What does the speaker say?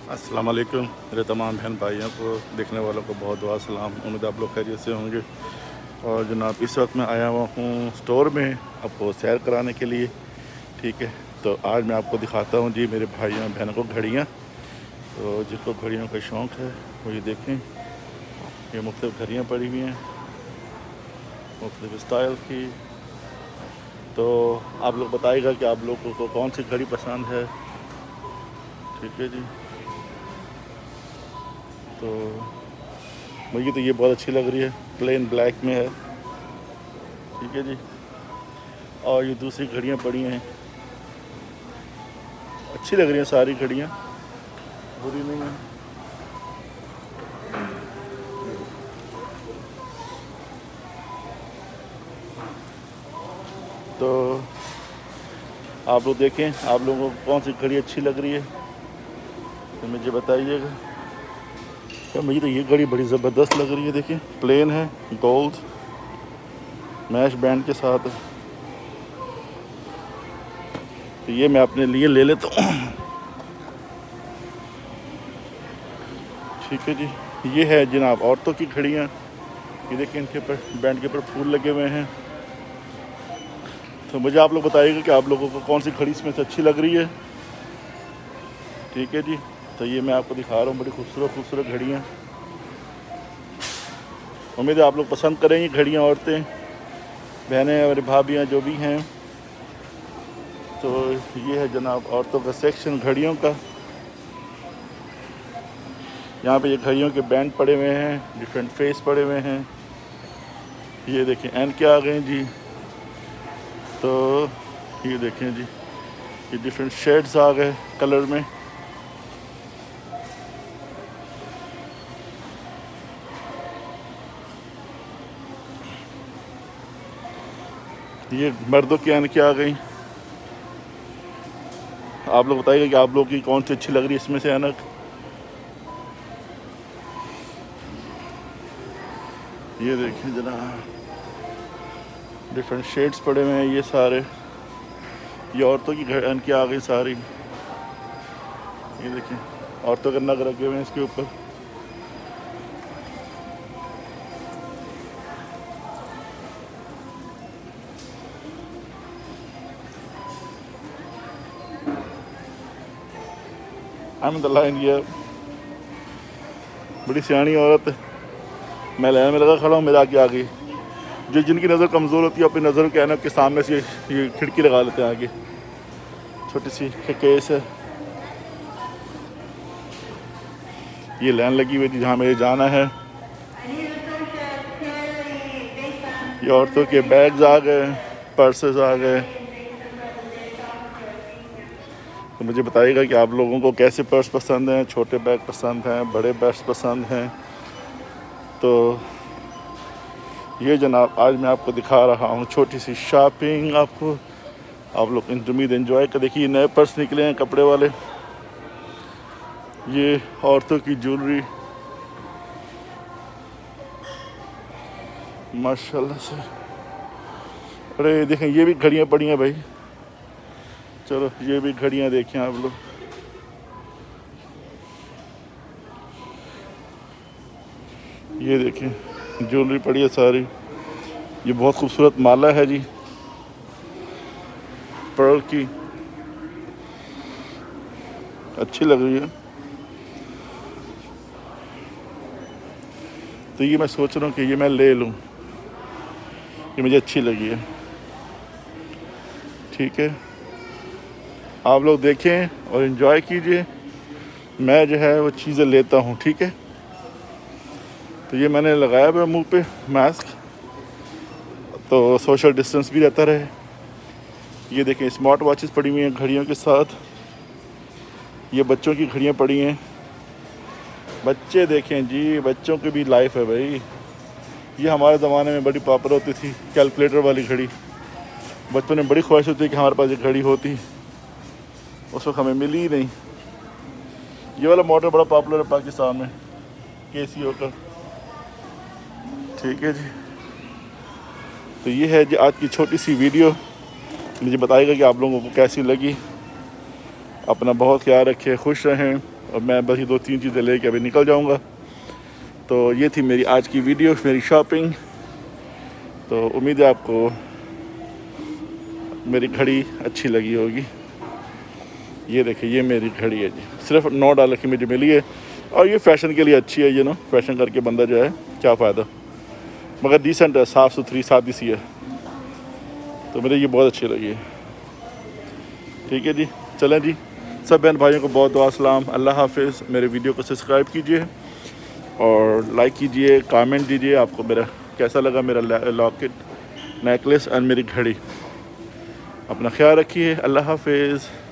अस्सलाम वालेकुम मेरे तमाम बहन भाइयों को, देखने वालों को बहुत दुआ सलाम। उम्मीद आप लोग खैरियत से होंगे। और जनाब इस वक्त मैं आया हुआ हूँ स्टोर में आपको सैर कराने के लिए। ठीक है, तो आज मैं आपको दिखाता हूँ जी मेरे भाइयों बहनों को घड़ियाँ। तो जिनको घड़ियों का शौक़ है वो ये देखें, ये मुख्तलिफ़ घड़ियाँ पड़ी हुई हैं मुख्तलिफ़ स्टाइल की। तो आप लोग बताइएगा कि आप लोगों को कौन सी घड़ी पसंद है। ठीक है जी, तो मुझे तो ये बहुत अच्छी लग रही है, प्लेन ब्लैक में है। ठीक है जी, और ये दूसरी घड़ियाँ पड़ी हैं, अच्छी लग रही हैं सारी घड़ियाँ, बुरी नहीं है। तो आप लोग देखें, आप लोगों को कौन सी घड़ी अच्छी लग रही है तो मुझे बताइएगा। तो मुझे तो ये घड़ी बड़ी ज़बरदस्त लग रही है। देखिए प्लेन है, गोल्ड मैश बैंड के साथ। तो ये मैं अपने लिए ले लेता हूँ। ठीक है जी, ये है जनाब औरतों की घड़ियाँ। ये देखिए इनके ऊपर बैंड के ऊपर फूल लगे हुए हैं। तो मुझे आप लोग बताइएगा कि आप लोगों को कौन सी घड़ी इसमें से अच्छी लग रही है। ठीक है जी, तो ये मैं आपको दिखा रहा हूँ, बड़ी खूबसूरत खूबसूरत घड़ियाँ। उम्मीद है आप लोग पसंद करेंगी घड़ियाँ, औरतें बहनें और भाभियाँ जो भी हैं। तो ये है जनाब औरतों का सेक्शन घड़ियों का। यहाँ पे ये घड़ियों के बैंड पड़े हुए हैं, डिफरेंट फेस पड़े हुए हैं। ये देखें एंड क्या आ गए जी। तो ये देखें जी, ये डिफरेंट शेड्स आ गए कलर में। ये मर्दों की एंड क्या आ गई। आप लोग बताइएगा कि आप लोग की कौन सी अच्छी लग रही है इसमें से ऐनक। ये देखें जनाब डिफरेंट शेड्स पड़े हुए हैं ये सारे। ये औरतों की ऐनक आ गई सारी। ये देखें औरतों के नग रखे हुए हैं इसके ऊपर। I'm in the line, ये बड़ी सियानी औरत। मैं लाइन में लगा खड़ा हूँ, मेरे आगे आ गई। जो जिनकी नज़र कमज़ोर होती है अपनी नज़र के ऐनक के सामने से ये खिड़की लगा लेते हैं आगे। छोटी सी केस है। ये लाइन लगी हुई थी जहाँ मुझे जाना है। ये औरतों के बैग्स आ गए, पर्सेस आ गए। तो मुझे बताइएगा कि आप लोगों को कैसे पर्स पसंद हैं, छोटे बैग पसंद हैं, बड़े बैग्स पसंद हैं। तो ये जनाब आज मैं आपको दिखा रहा हूँ छोटी सी शॉपिंग आपको। आप लोग उम्मीद एंजॉय कर। देखिए नए पर्स निकले हैं कपड़े वाले। ये औरतों की ज्वेलरी माशाल्लाह से। अरे देखें ये भी घड़ियाँ पड़ी हैं भाई। चलो ये भी घड़ियाँ देखें आप लोग। ये देखें ज्वेलरी पड़ी है सारी। ये बहुत खूबसूरत माला है जी, पर्ल की, अच्छी लग रही है। तो ये मैं सोच रहा हूँ कि ये मैं ले लूँ, ये मुझे अच्छी लगी है। ठीक है, आप लोग देखें और इन्जॉय कीजिए। मैं जो है वो चीज़ें लेता हूँ। ठीक है, तो ये मैंने लगाया हुआ मुंह पे मास्क, तो सोशल डिस्टेंस भी रहता रहे। ये देखें स्मार्ट वॉचेस पड़ी हुई हैं घड़ियों के साथ। ये बच्चों की घड़ियाँ पड़ी हैं। बच्चे देखें जी, बच्चों की भी लाइफ है भाई। ये हमारे ज़माने में बड़ी पॉपुलर होती थी, कैलकुलेटर वाली घड़ी। बचपन में बड़ी ख्वाहिश होती है कि हमारे पास एक घड़ी होती, उस वक्त हमें मिली ही नहीं। ये वाला मॉडल बड़ा पॉपुलर है पाकिस्तान में, केसीओ का। ठीक है जी, तो ये है जी आज की छोटी सी वीडियो। मुझे बताइएगा कि आप लोगों को कैसी लगी। अपना बहुत ख्याल रखें, खुश रहें और मैं बस ये 2-3 चीज़ें लेके अभी निकल जाऊँगा। तो ये थी मेरी आज की वीडियो, मेरी शॉपिंग। तो उम्मीद है आपको मेरी घड़ी अच्छी लगी होगी। ये देखिए, ये मेरी घड़ी है जी, सिर्फ $9 की मुझे मिली है और ये फ़ैशन के लिए अच्छी है। ये फैशन करके बंदा जो है क्या फ़ायदा, मगर डिसेंट है, साफ़ सुथरी सादी सी है। तो मुझे ये बहुत अच्छी लगी है। ठीक है जी, चलें जी, सब बहन भाइयों को बहुत दुआ सलाम, अल्लाह हाफिज़। मेरे वीडियो को सब्सक्राइब कीजिए और लाइक कीजिए, कमेंट दीजिए आपको मेरा कैसा लगा, मेरा लॉकेट, नेकलेस और मेरी घड़ी। अपना ख्याल रखिए, अल्लाह हाफिज़।